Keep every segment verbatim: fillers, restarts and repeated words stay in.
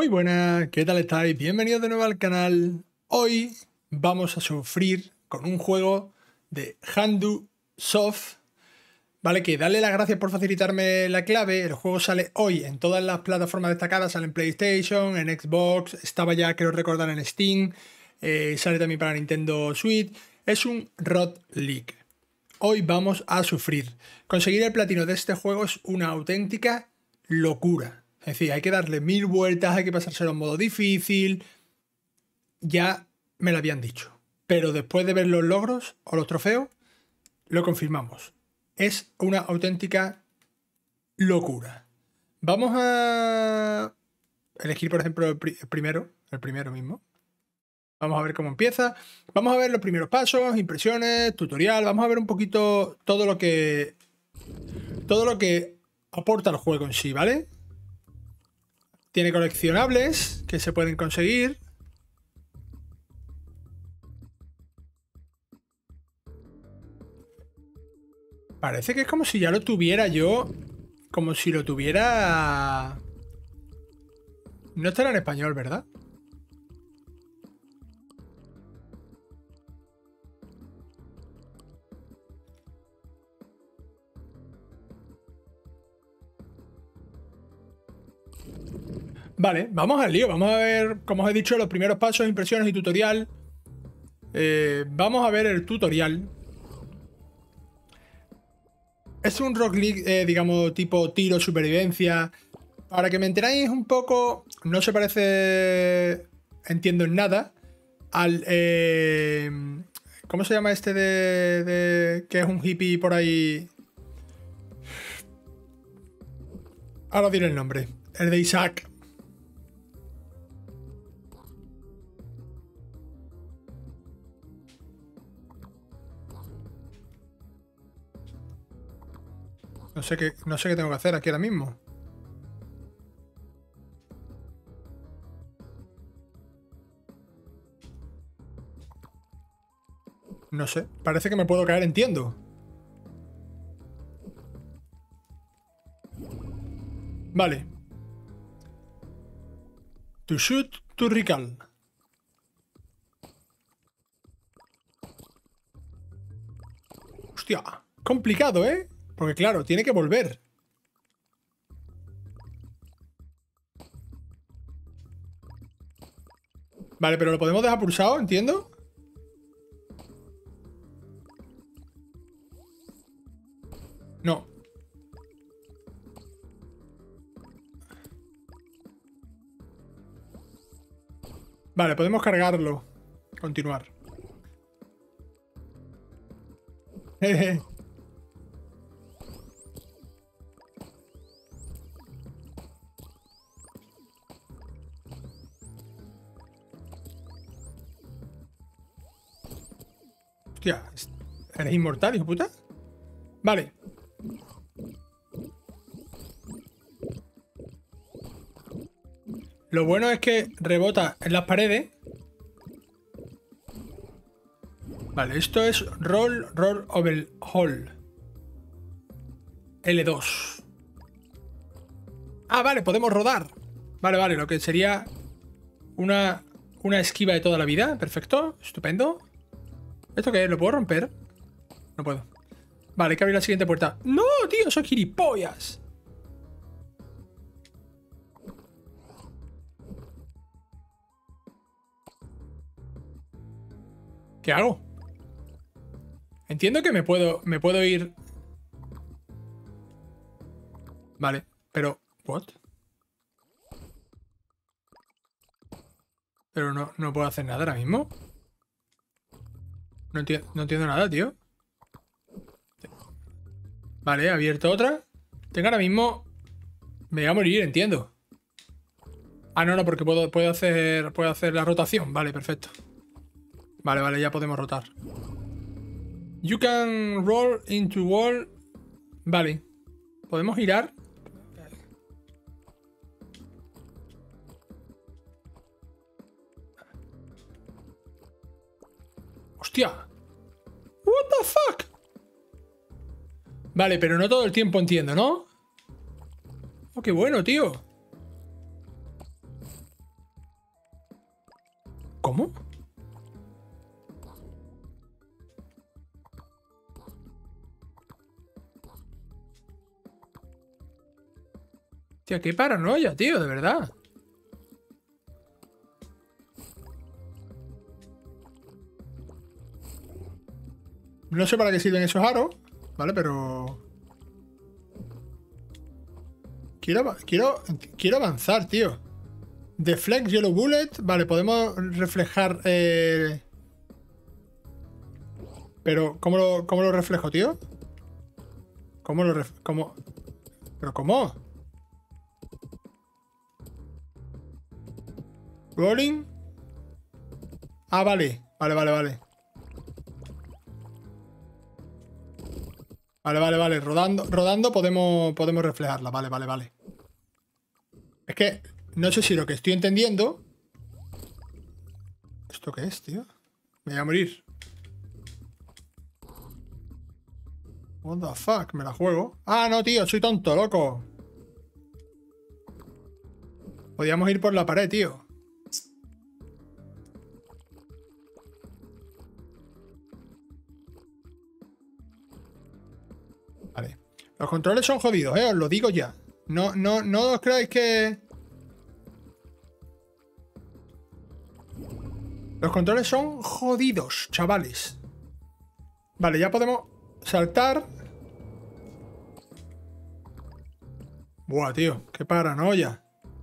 Muy buenas, ¿qué tal estáis? Bienvenidos de nuevo al canal. Hoy vamos a sufrir con un juego de Handu Soft. Vale, que darle las gracias por facilitarme la clave. El juego sale hoy en todas las plataformas destacadas. Sale en PlayStation, en Xbox, estaba ya, creo recordar, en Steam. Eh, sale también para Nintendo Switch. Es un Rocket League. Hoy vamos a sufrir. Conseguir el platino de este juego es una auténtica locura. Es decir, hay que darle mil vueltas, hay que pasárselo en modo difícil. Ya me lo habían dicho. Pero después de ver los logros o los trofeos, lo confirmamos. Es una auténtica locura. Vamos a elegir, por ejemplo, el, pri el primero. El primero mismo. Vamos a ver cómo empieza. Vamos a ver los primeros pasos, impresiones, tutorial. Vamos a ver un poquito todo lo que... Todo lo que aporta el juego en sí, ¿vale? Tiene coleccionables que se pueden conseguir. Parece que es como si ya lo tuviera yo. Como si lo tuviera... No estará en español, ¿verdad? Vale, vamos al lío. Vamos a ver, como os he dicho, los primeros pasos, impresiones y tutorial. Eh, vamos a ver el tutorial. Es un Rocket League, eh, digamos, tipo tiro, supervivencia. Para que me enteráis un poco, no se parece, entiendo en nada, al... Eh, ¿Cómo se llama este de, de... que es un hippie por ahí? Ahora diré el nombre. El de Isaac. No sé qué, no sé qué tengo que hacer aquí ahora mismo. No sé. Parece que me puedo caer, entiendo. Vale. To shoot, to recall. Hostia. Complicado, ¿eh? Porque claro, tiene que volver. Vale, pero lo podemos dejar pulsado, entiendo. No. Vale, podemos cargarlo. Continuar. Jeje. Hostia, ¿eres inmortal, hijo puta? Vale. Lo bueno es que rebota en las paredes. Vale, esto es Roll, Roll Over Hall. L dos. Ah, vale, podemos rodar. Vale, vale, lo que sería una, una esquiva de toda la vida. Perfecto, estupendo. ¿Esto qué es? ¿Lo puedo romper? No puedo. Vale, hay que abrir la siguiente puerta. ¡No, tío! ¡Soy gilipollas! ¿Qué hago? Entiendo que me puedo, me puedo ir... Vale, pero... ¿What? Pero no, no puedo hacer nada ahora mismo. No entiendo, no entiendo nada, tío. Vale, he abierto otra. Tengo ahora mismo... Me voy a morir, entiendo. Ah, no, no, porque puedo, puedo, hacer, puedo hacer la rotación. Vale, perfecto. Vale, vale, ya podemos rotar. You can roll into wall. Vale. ¿Podemos girar? ¡Hostia! What the fuck? Vale, pero no todo el tiempo entiendo, ¿no? Oh, qué bueno, tío. Hostia, qué paranoia, tío, de verdad. No sé para qué sirven esos aros, ¿vale? Pero... Quiero, quiero, quiero avanzar, tío. Deflect Yellow Bullet. Vale, podemos reflejar... Eh... Pero, ¿cómo lo, cómo lo reflejo, tío? ¿Cómo lo reflejo? ¿Cómo? ¿Pero cómo? Rolling. Ah, vale. Vale, vale, vale. Vale, vale, vale. Rodando, rodando podemos, podemos reflejarla. Vale, vale, vale. Es que no sé si lo que estoy entendiendo... ¿Esto qué es, tío? Me voy a morir. What the fuck, me la juego. Ah, no, tío, soy tonto, loco. Podíamos ir por la pared, tío. Vale. Los controles son jodidos, eh, os lo digo ya. No, no, no os creáis que... Los controles son jodidos, chavales. Vale, ya podemos saltar. Buah, tío, qué paranoia.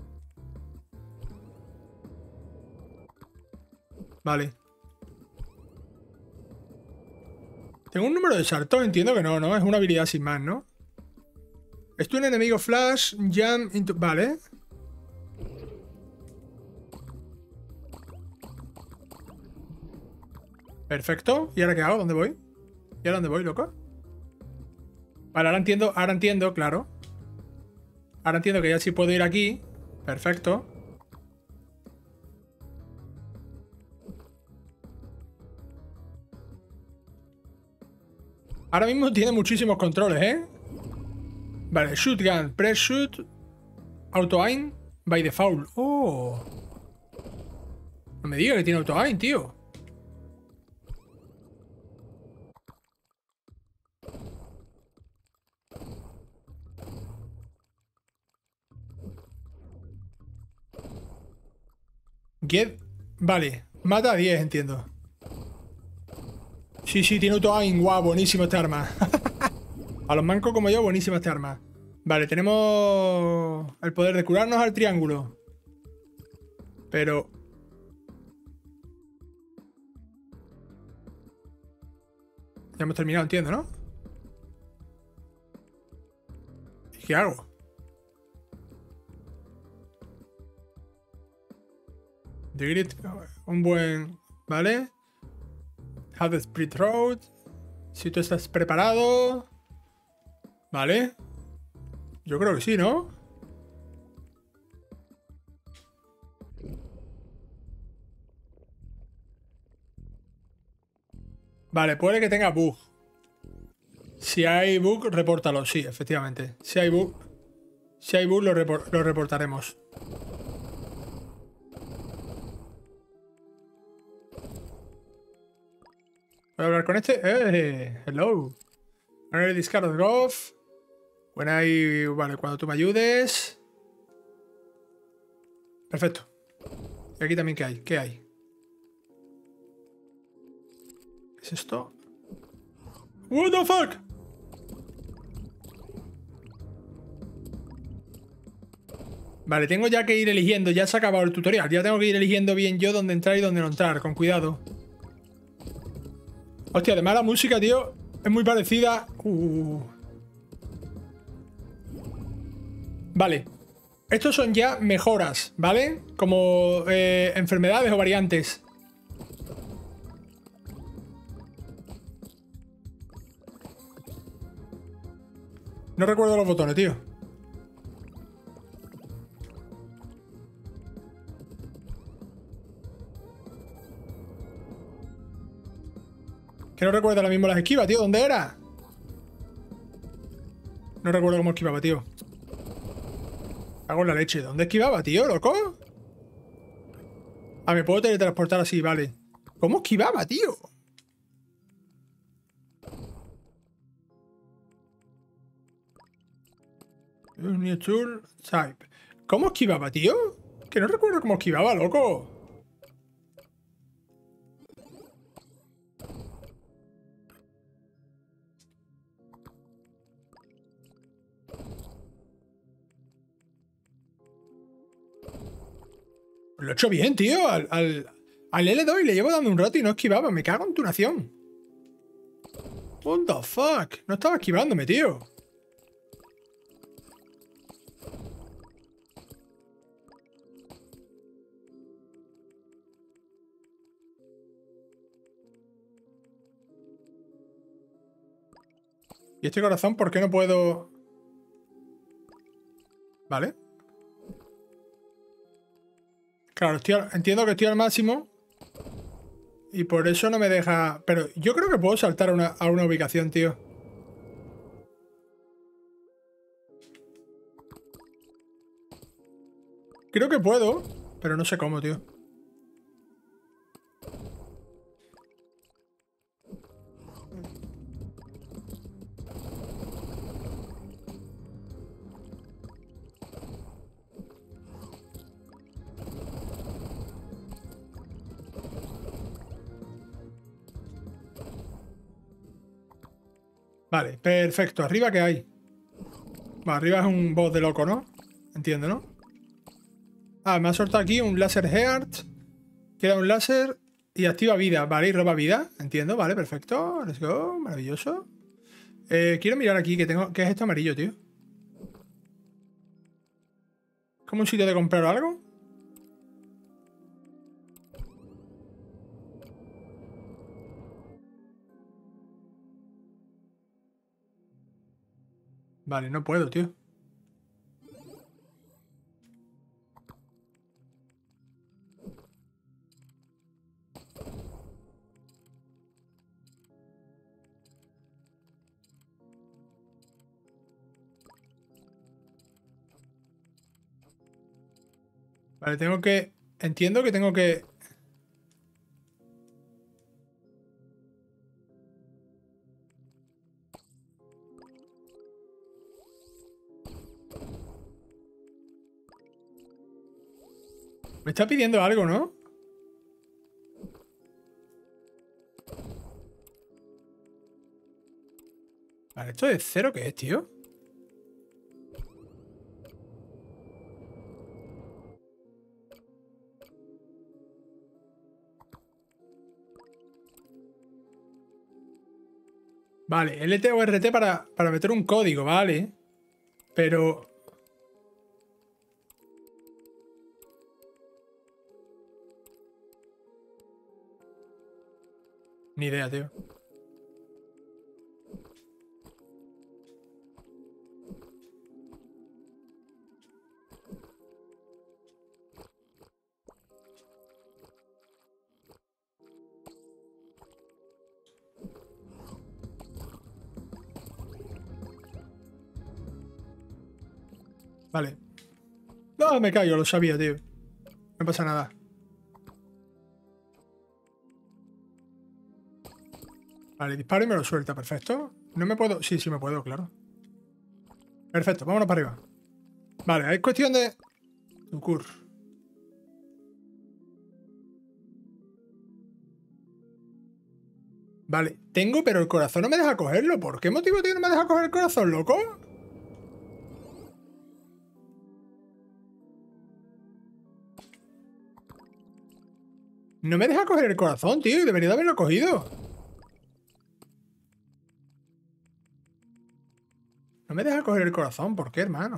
Vale. Tengo un número de salto, entiendo que no, ¿no? Es una habilidad sin más, ¿no? Esto es un enemigo flash, jump into... Vale. Perfecto. ¿Y ahora qué hago? ¿Dónde voy? ¿Y ahora dónde voy, loco? Vale, ahora entiendo, ahora entiendo, claro. Ahora entiendo que ya sí puedo ir aquí. Perfecto. Ahora mismo tiene muchísimos controles, ¿eh? Vale, shotgun, press shoot, auto aim, by default. Oh. No me diga que tiene auto aim, tío. Get... Vale, mata a diez, entiendo. Sí, sí, tiene auto aim. Guau, buenísimo este arma. A los mancos como yo, buenísima este arma. Vale, tenemos el poder de curarnos al triángulo. Pero... Ya hemos terminado, entiendo, ¿no? ¿Y qué hago? The Grid, un buen... ¿Vale? Have the Split Road. Si tú estás preparado... ¿Vale? Yo creo que sí, ¿no? Vale, puede que tenga bug. Si hay bug, repórtalo. Sí, efectivamente. Si hay bug, si hay bug lo, repor lo reportaremos. ¿Voy a hablar con este? ¡Eh! Hello. Honorary discard of Golf. Bueno, ahí... Vale, cuando tú me ayudes. Perfecto. Y aquí también, ¿qué hay? ¿Qué hay? ¿Qué es esto? What the fuck? Vale, tengo ya que ir eligiendo. Ya se ha acabado el tutorial. Ya tengo que ir eligiendo bien yo dónde entrar y dónde no entrar. Con cuidado. Hostia, además la música, tío, es muy parecida. Uh. Vale. Estos son ya mejoras, ¿vale? Como eh, enfermedades o variantes. No recuerdo los botones, tío. Que no recuerdo ahora mismo las esquivas, tío. ¿Dónde era? No recuerdo cómo esquivaba, tío. Hago la leche. ¿Dónde esquivaba, tío, loco? Ah, me puedo teletransportar así, vale. ¿Cómo esquivaba, tío? New tool type. ¿Cómo esquivaba, tío? Que no recuerdo cómo esquivaba, loco. Lo he hecho bien, tío. Al, al, al L doy le llevo dando un rato y no esquivaba. Me cago en tu nación. What the fuck? No estaba esquivándome, tío. ¿Y este corazón por qué no puedo...? Vale. Claro, estoy al... entiendo que estoy al máximo. Y por eso no me deja... Pero yo creo que puedo saltar a una, a una ubicación, tío. Creo que puedo, pero no sé cómo, tío. Vale, perfecto. ¿Arriba qué hay? Bueno, arriba es un boss de loco, ¿no? Entiendo, ¿no? Ah, me ha soltado aquí un láser Heart. Queda un láser y activa vida. Vale, y roba vida. Entiendo, vale, perfecto. Let's go, maravilloso. Eh, quiero mirar aquí, que tengo. ¿Qué es esto amarillo, tío? ¿Como un sitio de comprar algo? Vale, no puedo, tío. Vale, tengo que... Entiendo que tengo que... Me está pidiendo algo, ¿no? Vale, ¿esto de cero qué es, tío? Vale, L T o R T para, para meter un código, vale. Pero... Ni idea, tío. Vale. No, me caigo, lo sabía, tío. No pasa nada. Vale, disparo y me lo suelta, perfecto. No me puedo... Sí, sí me puedo, claro. Perfecto, vámonos para arriba. Vale, es cuestión de... Tukur. Vale, tengo, pero el corazón no me deja cogerlo. ¿Por qué motivo, tío, no me deja coger el corazón, loco? No me deja coger el corazón, tío, y debería de haberlo cogido. No me deja coger el corazón, ¿por qué, hermano?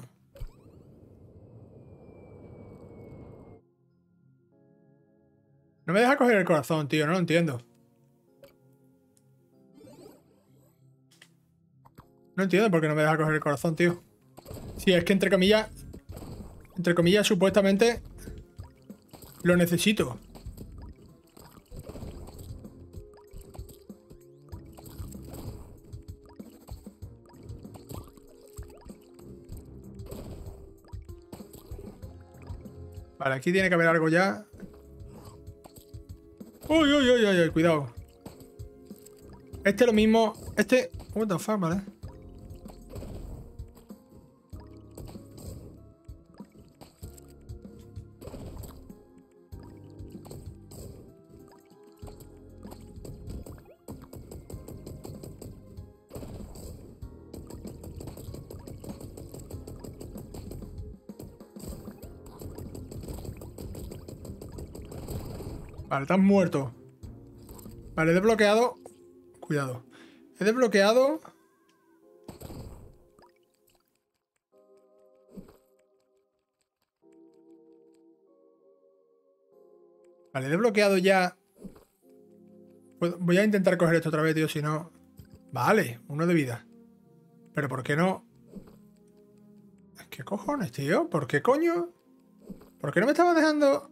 No me deja coger el corazón, tío, no lo entiendo. No entiendo por qué no me deja coger el corazón, tío. Sí, es que entre comillas... Entre comillas, supuestamente... Lo necesito. Vale, aquí tiene que haber algo ya. Uy, uy, uy, uy, uy, cuidado. Este es lo mismo. Este... What the fuck, vale. Vale, estás muerto. Vale, he desbloqueado. Cuidado. He desbloqueado. Vale, he desbloqueado ya. Voy a intentar coger esto otra vez, tío, si no. Vale, uno de vida. Pero ¿por qué no? ¿Qué cojones, tío? ¿Por qué coño? ¿Por qué no me estaba dejando...?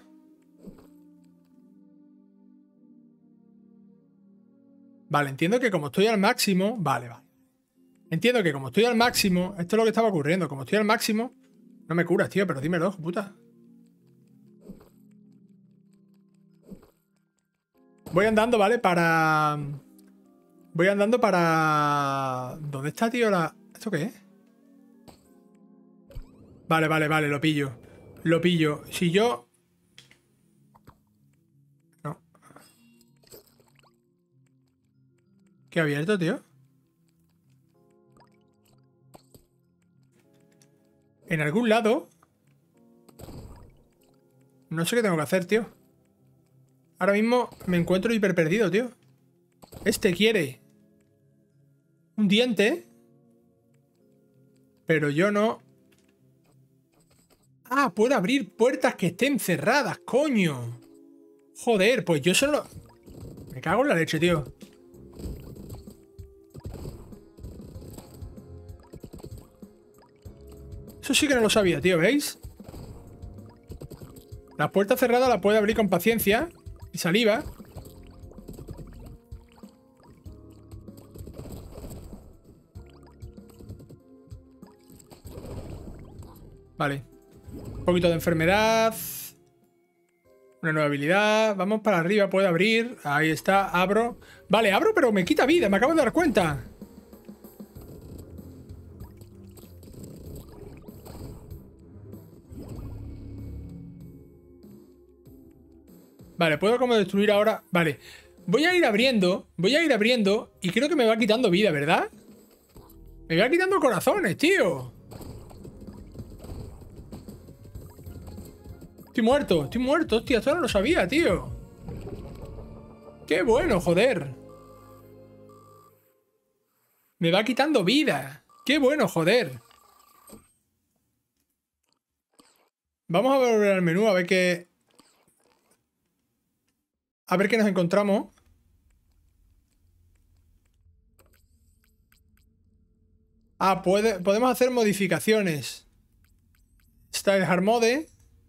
Vale, entiendo que como estoy al máximo... Vale, vale. Entiendo que como estoy al máximo... Esto es lo que estaba ocurriendo. Como estoy al máximo... No me curas, tío, pero dímelo, puta. Voy andando, ¿vale? Para... Voy andando para... ¿Dónde está, tío? La... ¿Esto qué es? Vale, vale, vale, lo pillo. Lo pillo. Si yo... No. ¿Qué ha abierto, tío? En algún lado... No sé qué tengo que hacer, tío. Ahora mismo me encuentro hiper perdido, tío. Este quiere un diente. Pero yo no... Ah, puedo abrir puertas que estén cerradas, coño. Joder, pues yo solo... Me cago en la leche, tío. Eso sí que no lo sabía, tío, ¿veis? Las puertas cerradas las puede abrir con paciencia y saliva. Vale. Un poquito de enfermedad. Una nueva habilidad. Vamos para arriba, puedo abrir. Ahí está, abro. Vale, abro, pero me quita vida, me acabo de dar cuenta. Vale, puedo como destruir ahora. Vale, voy a ir abriendo. Voy a ir abriendo y creo que me va quitando vida, ¿verdad? Me va quitando corazones, tío. Estoy muerto, estoy muerto, hostia, esto no lo sabía, tío. Qué bueno, joder. Me va quitando vida. Qué bueno, joder. Vamos a volver al menú a ver qué... A ver qué nos encontramos. Ah, puede, podemos hacer modificaciones. Style Hard Mode.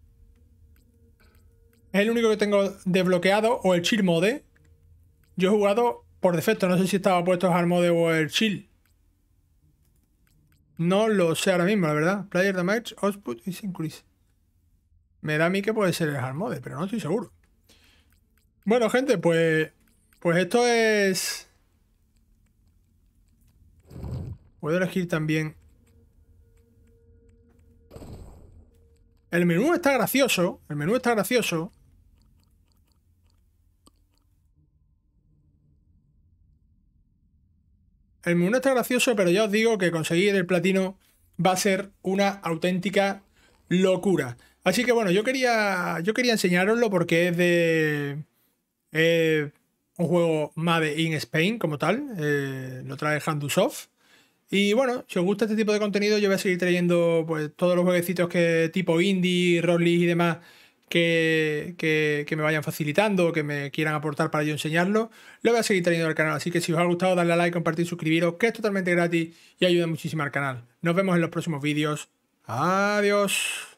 Es el único que tengo desbloqueado. O el Chill Mode. Yo he jugado por defecto. No sé si estaba puesto el Hard Mode o el Chill. No lo sé ahora mismo, la verdad. Player Damage Output is Increase. Me da a mí que puede ser el Hard Mode, pero no estoy seguro. Bueno, gente, pues... Pues esto es... Puedo elegir también... El menú está gracioso. El menú está gracioso. El menú está gracioso, pero ya os digo que conseguir el platino va a ser una auténtica locura. Así que bueno, yo quería, yo quería enseñaroslo porque es de... Eh, un juego Made in Spain como tal. Eh, lo trae Handu Soft. Y bueno, si os gusta este tipo de contenido, yo voy a seguir trayendo pues todos los jueguecitos que tipo indie, roguelike y demás que, que, que me vayan facilitando, que me quieran aportar para yo enseñarlo. Lo voy a seguir trayendo al canal, así que si os ha gustado, darle a like, compartir, suscribiros, que es totalmente gratis y ayuda muchísimo al canal. Nos vemos en los próximos vídeos. Adiós.